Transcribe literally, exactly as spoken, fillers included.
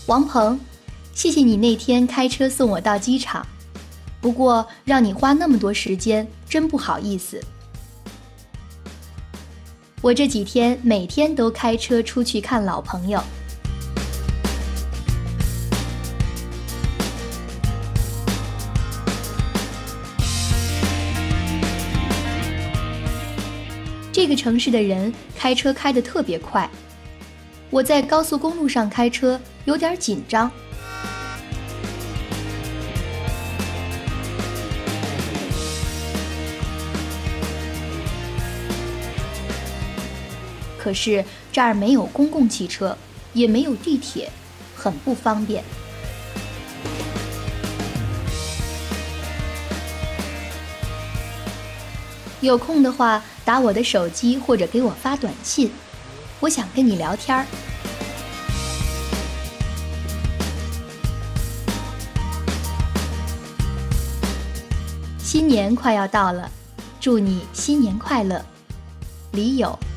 王鹏，谢谢你那天开车送我到机场，不过让你花那么多时间，真不好意思。我这几天每天都开车出去看老朋友。这个城市的人开车开得特别快，我在高速公路上开车有点紧张。可是这儿没有公共汽车，也没有地铁，很不方便。有空的话，打我的手机或者给我发短信，我想跟你聊天儿。新年快要到了，祝你新年快乐，李友。